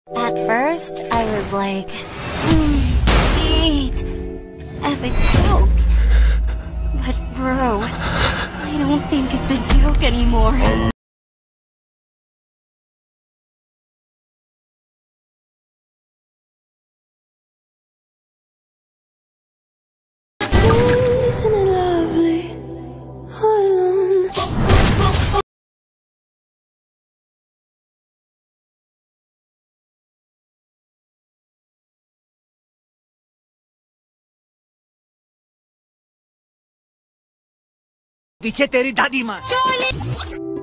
At first, I was like, sweet, as a joke. But bro, I don't think it's a joke anymore. Isn't it lovely? All alone. पीछे तेरी दादी माँ।